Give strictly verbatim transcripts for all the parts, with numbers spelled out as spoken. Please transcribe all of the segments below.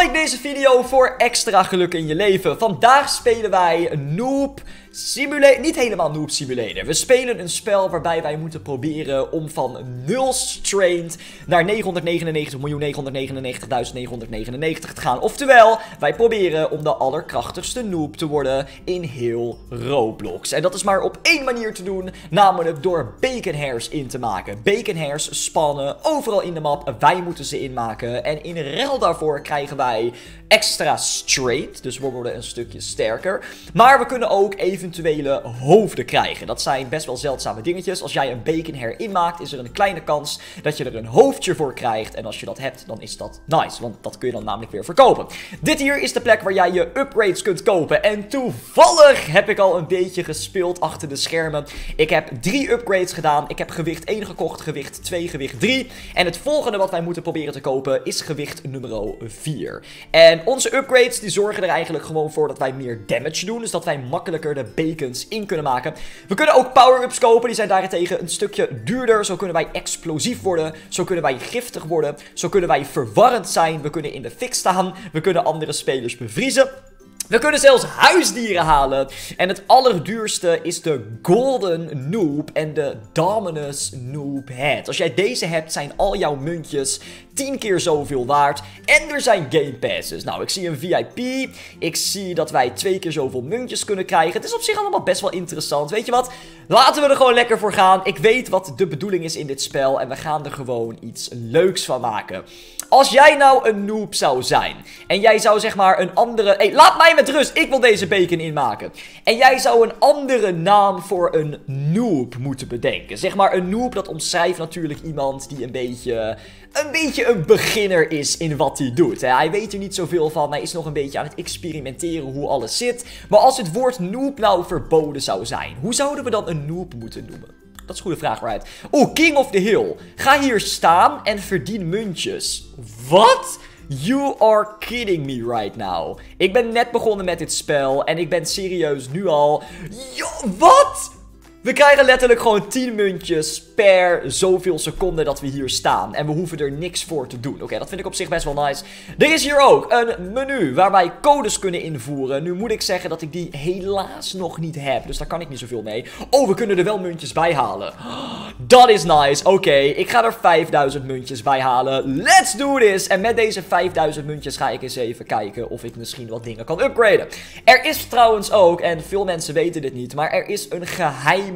Like deze video voor extra geluk in je leven. Vandaag spelen wij Noob Simulator. Niet helemaal Noob Simulator. We spelen een spel waarbij wij moeten proberen om van nul strength naar negenhonderdnegenennegentig miljoen negenhonderdnegenennegentigduizend negenhonderdnegenennegentig te gaan. Oftewel, wij proberen om de allerkrachtigste noob te worden in heel Roblox. En dat is maar op één manier te doen, namelijk door bacon hairs in te maken. Bacon hairs spannen overal in de map. Wij moeten ze inmaken. En in ruil daarvoor krijgen wij extra strength. Dus we worden een stukje sterker. Maar we kunnen ook eventuele hoofden krijgen. Dat zijn best wel zeldzame dingetjes. Als jij een bacon hair inmaakt, is er een kleine kans dat je er een hoofdje voor krijgt. En als je dat hebt, dan is dat nice. Want dat kun je dan namelijk weer verkopen. Dit hier is de plek waar jij je upgrades kunt kopen. En toevallig heb ik al een beetje gespeeld achter de schermen. Ik heb drie upgrades gedaan. Ik heb gewicht één gekocht, gewicht twee, gewicht drie. En het volgende wat wij moeten proberen te kopen is gewicht nummer vier. En onze upgrades die zorgen er eigenlijk gewoon voor dat wij meer damage doen. Dus dat wij makkelijker de bacons in kunnen maken. We kunnen ook power-ups kopen. Die zijn daarentegen een stukje duurder. Zo kunnen wij explosief worden. Zo kunnen wij giftig worden. Zo kunnen wij verwarrend zijn. We kunnen in de fik staan. We kunnen andere spelers bevriezen. We kunnen zelfs huisdieren halen. En het allerduurste is de Golden Noob en de Dominus Noob Head. Als jij deze hebt, zijn al jouw muntjes tien keer zoveel waard. En er zijn game passes. Nou, ik zie een V I P. Ik zie dat wij twee keer zoveel muntjes kunnen krijgen. Het is op zich allemaal best wel interessant. Weet je wat? Laten we er gewoon lekker voor gaan. Ik weet wat de bedoeling is in dit spel. En we gaan er gewoon iets leuks van maken. Als jij nou een noob zou zijn. En jij zou zeg maar een andere... Hey, laat mij met rust. Ik wil deze bacon inmaken. En jij zou een andere naam voor een noob moeten bedenken. Zeg maar een noob, dat omschrijft natuurlijk iemand die een beetje... Een beetje een beginner is in wat hij doet. Hè? Hij weet er niet zoveel van. Hij is nog een beetje aan het experimenteren hoe alles zit. Maar als het woord noob nou verboden zou zijn. Hoe zouden we dan een noob moeten noemen? Dat is een goede vraag, right? Oeh, King of the Hill. Ga hier staan en verdien muntjes. Wat? You are kidding me right now. Ik ben net begonnen met dit spel en ik ben serieus nu al... Yo, wat? We krijgen letterlijk gewoon tien muntjes per zoveel seconden dat we hier staan. En we hoeven er niks voor te doen. Oké, okay, dat vind ik op zich best wel nice. Er is hier ook een menu waar wij codes kunnen invoeren. Nu moet ik zeggen dat ik die helaas nog niet heb. Dus daar kan ik niet zoveel mee. Oh, we kunnen er wel muntjes bij halen. Dat is nice. Oké, okay, ik ga er vijfduizend muntjes bij halen. Let's do this. En met deze vijfduizend muntjes ga ik eens even kijken of ik misschien wat dingen kan upgraden. Er is trouwens ook, en veel mensen weten dit niet, maar er is een geheime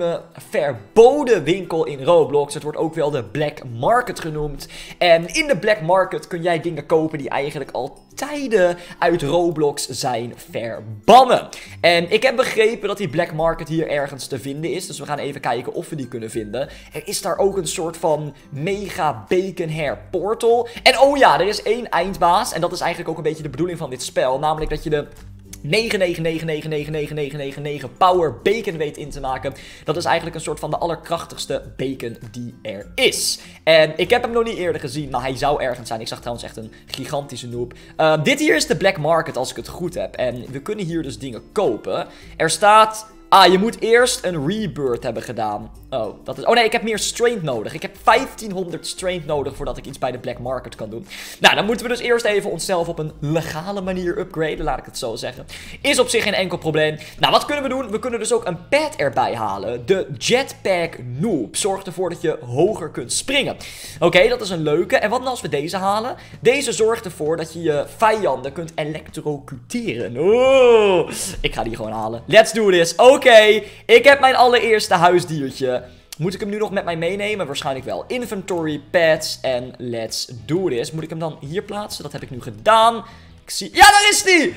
verboden winkel in Roblox. Het wordt ook wel de Black Market genoemd. En in de Black Market kun jij dingen kopen die eigenlijk al tijden uit Roblox zijn verbannen. En ik heb begrepen dat die Black Market hier ergens te vinden is. Dus we gaan even kijken of we die kunnen vinden. Er is daar ook een soort van mega bacon hair portal. En oh ja, er is één eindbaas. En dat is eigenlijk ook een beetje de bedoeling van dit spel. Namelijk dat je de... negen negen negen negen negen negen negen negen negen power bacon weet in te maken. Dat is eigenlijk een soort van de allerkrachtigste bacon die er is. En ik heb hem nog niet eerder gezien, maar hij zou ergens zijn. Ik zag trouwens echt een gigantische noob. Uh, dit hier is de Black Market als ik het goed heb. En we kunnen hier dus dingen kopen. Er staat... Ah, je moet eerst een rebirth hebben gedaan. Oh, dat is... oh nee, ik heb meer strength nodig. Ik heb vijftienhonderd strength nodig voordat ik iets bij de Black Market kan doen. Nou, dan moeten we dus eerst even onszelf op een legale manier upgraden, laat ik het zo zeggen. Is op zich geen enkel probleem. Nou, wat kunnen we doen? We kunnen dus ook een pet erbij halen. De Jetpack Noob zorgt ervoor dat je hoger kunt springen. Oké, okay, dat is een leuke. En wat nou als we deze halen? Deze zorgt ervoor dat je je vijanden kunt elektrocuteren. Oh, ik ga die gewoon halen. Let's do this. Oké. Oké, okay, ik heb mijn allereerste huisdiertje. Moet ik hem nu nog met mij meenemen? Waarschijnlijk wel. Inventory, pets en let's do this. Moet ik hem dan hier plaatsen? Dat heb ik nu gedaan. Ik zie... Ja, daar is die!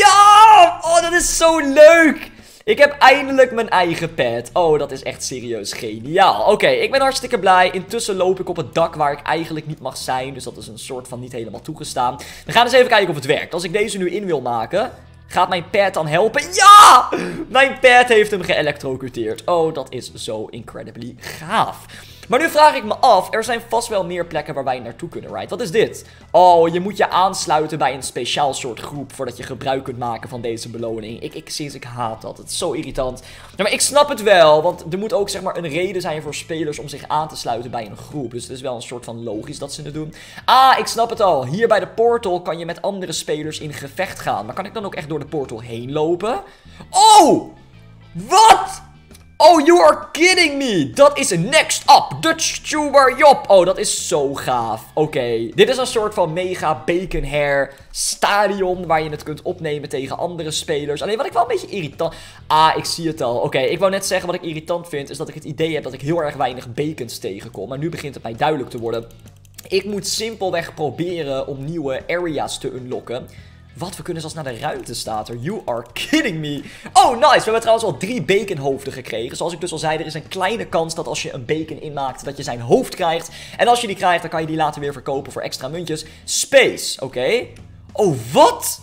Ja! Oh, dat is zo leuk! Ik heb eindelijk mijn eigen pet. Oh, dat is echt serieus geniaal. Oké, okay, ik ben hartstikke blij. Intussen loop ik op het dak waar ik eigenlijk niet mag zijn. Dus dat is een soort van niet helemaal toegestaan. We gaan eens even kijken of het werkt. Als ik deze nu in wil maken... Gaat mijn pet dan helpen? Ja! Mijn pet heeft hem geëlektrocuteerd. Oh, dat is zo incredibly gaaf. Maar nu vraag ik me af, er zijn vast wel meer plekken waar wij naartoe kunnen, right? Wat is dit? Oh, je moet je aansluiten bij een speciaal soort groep voordat je gebruik kunt maken van deze beloning. Ik, ik, sinds ik haat dat. Het is zo irritant. Ja, maar ik snap het wel, want er moet ook zeg maar een reden zijn voor spelers om zich aan te sluiten bij een groep. Dus het is wel een soort van logisch dat ze het doen. Ah, ik snap het al. Hier bij de portal kan je met andere spelers in gevecht gaan. Maar kan ik dan ook echt door de portal heen lopen? Oh! Wat? Oh, you are kidding me. Dat is next up. Dutch Tuber Job. Oh, dat is zo gaaf. Oké. Okay. Dit is een soort van mega bacon hair stadion waar je het kunt opnemen tegen andere spelers. Alleen wat ik wel een beetje irritant... Ah, ik zie het al. Oké, okay, ik wou net zeggen wat ik irritant vind is dat ik het idee heb dat ik heel erg weinig bacons tegenkom. Maar nu begint het mij duidelijk te worden. Ik moet simpelweg proberen om nieuwe areas te unlocken. Wat, we kunnen zelfs naar de ruimte staat er. You are kidding me. Oh, nice. We hebben trouwens al drie baconhoofden gekregen. Zoals ik dus al zei, er is een kleine kans dat als je een bacon inmaakt, dat je zijn hoofd krijgt. En als je die krijgt, dan kan je die later weer verkopen voor extra muntjes. Space, oké. Okay. Oh, wat?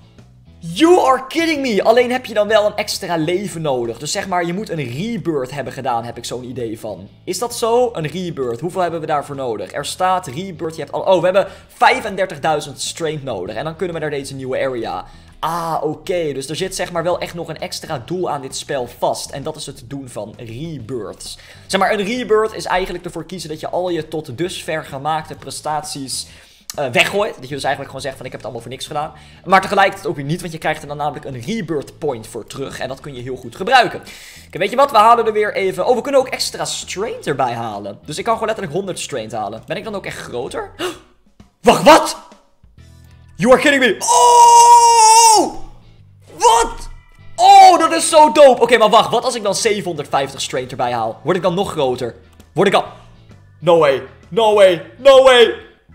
You are kidding me. Alleen heb je dan wel een extra leven nodig. Dus zeg maar, je moet een rebirth hebben gedaan, heb ik zo'n idee van. Is dat zo? Een rebirth. Hoeveel hebben we daarvoor nodig? Er staat rebirth. Je hebt al... Oh, we hebben vijfendertigduizend strength nodig. En dan kunnen we naar deze nieuwe area. Ah, oké. Okay. Dus er zit zeg maar wel echt nog een extra doel aan dit spel vast. En dat is het doen van rebirths. Zeg maar, een rebirth is eigenlijk ervoor kiezen dat je al je tot dusver gemaakte prestaties... Uh, weggooit. Dat je dus eigenlijk gewoon zegt van ik heb het allemaal voor niks gedaan. Maar tegelijkertijd ook weer niet, want je krijgt er dan namelijk een rebirth point voor terug. En dat kun je heel goed gebruiken. Kijk, weet je wat? We halen er weer even... Oh, we kunnen ook extra strength erbij halen. Dus ik kan gewoon letterlijk honderd strength halen. Ben ik dan ook echt groter? Wacht, wat? You are kidding me. Oh! Wat? Oh, dat is zo dope. Oké, okay, maar wacht. Wat als ik dan zevenhonderdvijftig strength erbij haal? Word ik dan nog groter? Word ik al... No way. No way. No way.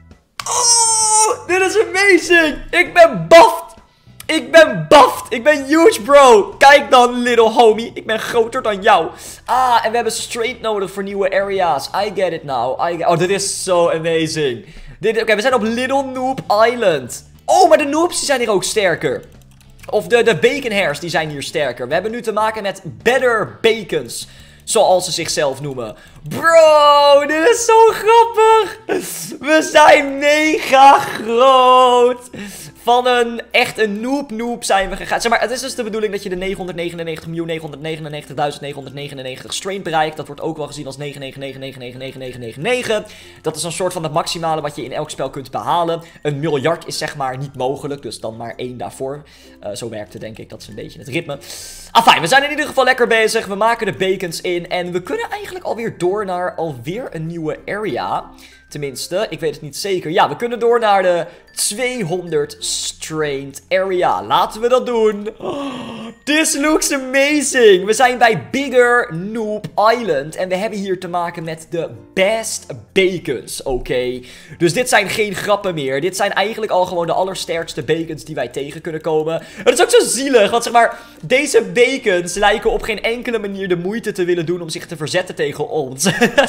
Oh, dit is amazing. Ik ben buffed. Ik ben buffed. Ik ben huge, bro. Kijk dan, little homie. Ik ben groter dan jou. Ah, en we hebben strength nodig voor nieuwe areas. I get it now. I get... Oh, dit is zo amazing. Dit... Oké, okay, we zijn op Little Noob Island. Oh, maar de noobs die zijn hier ook sterker. Of de, de bacon hairs die zijn hier sterker. We hebben nu te maken met better bacons. Zoals ze zichzelf noemen. Bro, dit is zo grappig. We zijn mega groot. Van een echt een noob noob zijn we gegaan. Zeg maar, het is dus de bedoeling dat je de negenhonderdnegenennegentig miljoen negenhonderdnegenennegentigduizend negenhonderdnegenennegentig strength bereikt. Dat wordt ook wel gezien als negen negen negen negen negen negen negen negen negen. Dat is een soort van het maximale wat je in elk spel kunt behalen. Een miljard is zeg maar niet mogelijk, dus dan maar één daarvoor. Uh, zo werkt het denk ik, dat is een beetje het ritme. Afijn, we zijn in ieder geval lekker bezig. We maken de bacons in en we kunnen eigenlijk alweer door naar alweer een nieuwe area. Tenminste, ik weet het niet zeker. Ja, we kunnen door naar de tweehonderd strength area. Laten we dat doen. Oh, this looks amazing. We zijn bij Bigger Noob Island. En we hebben hier te maken met de best bacons. Oké. Okay. Dus dit zijn geen grappen meer. Dit zijn eigenlijk al gewoon de allersterkste bacons die wij tegen kunnen komen. Het is ook zo zielig. Want zeg maar, deze bacons lijken op geen enkele manier de moeite te willen doen om zich te verzetten tegen ons.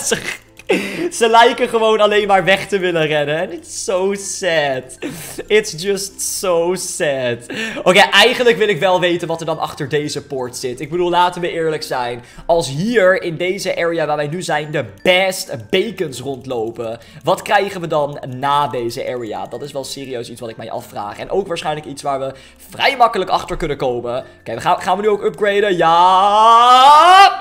Ze lijken gewoon alleen maar weg te willen rennen. En it's so sad. It's just so sad. Oké, okay, eigenlijk wil ik wel weten wat er dan achter deze poort zit. Ik bedoel, laten we eerlijk zijn. Als hier in deze area waar wij nu zijn de best bacons rondlopen. Wat krijgen we dan na deze area? Dat is wel serieus iets wat ik mij afvraag. En ook waarschijnlijk iets waar we vrij makkelijk achter kunnen komen. Oké, okay, gaan, gaan we nu ook upgraden? Ja!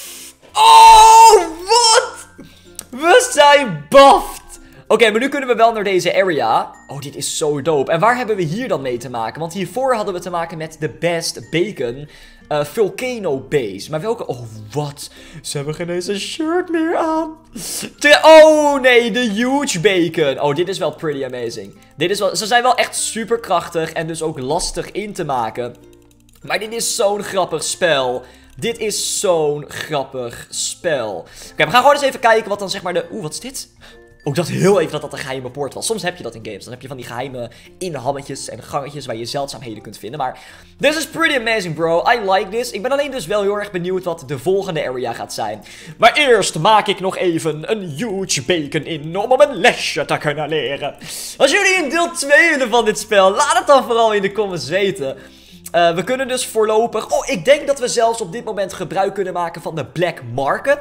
Oh, wat? We zijn buffed! Oké, okay, maar nu kunnen we wel naar deze area. Oh, dit is zo dope. En waar hebben we hier dan mee te maken? Want hiervoor hadden we te maken met de best bacon uh, Volcano Base. Maar welke... Oh, wat? Ze hebben geen eens een shirt meer aan. Te... Oh, nee, de huge bacon. Oh, dit is wel pretty amazing. Dit is wel... Ze zijn wel echt super krachtig en dus ook lastig in te maken. Maar dit is zo'n grappig spel. Dit is zo'n grappig spel. Oké, okay, we gaan gewoon eens even kijken wat dan zeg maar de... Oeh, wat is dit? Ook dat heel even dat dat een geheime poort was. Soms heb je dat in games. Dan heb je van die geheime inhammetjes en gangetjes waar je zeldzaamheden kunt vinden. Maar this is pretty amazing, bro. I like this. Ik ben alleen dus wel heel erg benieuwd wat de volgende area gaat zijn. Maar eerst maak ik nog even een huge bacon in om een lesje te kunnen leren. Als jullie in deel twee willen van dit spel, laat het dan vooral in de comments weten. Uh, we kunnen dus voorlopig... Oh, ik denk dat we zelfs op dit moment gebruik kunnen maken van de Black Market.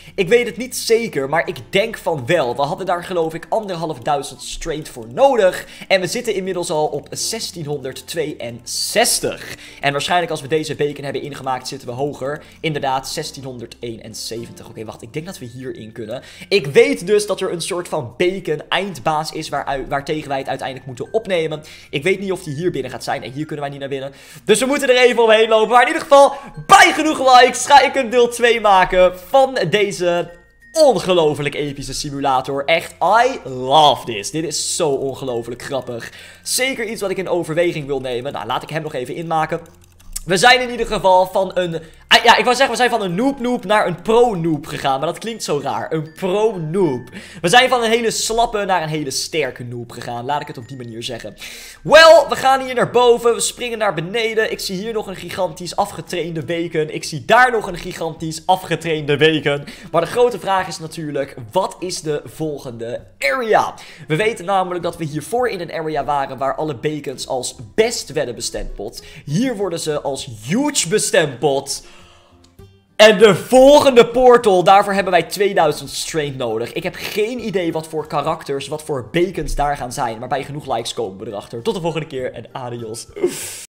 Ik weet het niet zeker, maar ik denk van wel. We hadden daar geloof ik anderhalfduizend strength voor nodig. En we zitten inmiddels al op zestienhonderdtweeënzestig. En waarschijnlijk als we deze bacon hebben ingemaakt zitten we hoger. Inderdaad, zestienhonderdeenenzeventig. Oké, wacht, ik denk dat we hierin kunnen. Ik weet dus dat er een soort van bacon eindbaas is waar, waartegen wij het uiteindelijk moeten opnemen. Ik weet niet of die hier binnen gaat zijn. En hier kunnen wij niet naar binnen. Dus we moeten er even omheen lopen. Maar in ieder geval, bij genoeg likes ga ik een deel twee maken van deze ongelooflijk epische simulator. Echt, I love this. Dit is zo ongelooflijk grappig. Zeker iets wat ik in overweging wil nemen. Nou, laat ik hem nog even inmaken. We zijn in ieder geval van een... Ja, ik wou zeggen, we zijn van een noob-noob naar een pro-noob gegaan. Maar dat klinkt zo raar. Een pro-noob. We zijn van een hele slappe naar een hele sterke noob gegaan. Laat ik het op die manier zeggen. Wel, we gaan hier naar boven. We springen naar beneden. Ik zie hier nog een gigantisch afgetrainde bacon. Ik zie daar nog een gigantisch afgetrainde bacon. Maar de grote vraag is natuurlijk, wat is de volgende area? We weten namelijk dat we hiervoor in een area waren waar alle bacons als best werden bestempeld. Hier worden ze als huge bestempeld. En de volgende portal, daarvoor hebben wij tweeduizend strength nodig. Ik heb geen idee wat voor karakters, wat voor bacons daar gaan zijn. Maar bij genoeg likes komen we erachter. Tot de volgende keer en adios.